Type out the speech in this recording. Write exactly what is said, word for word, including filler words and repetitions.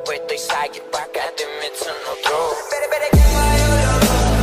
в этой саге, пока дымится нутро. Перебереги мою любовь.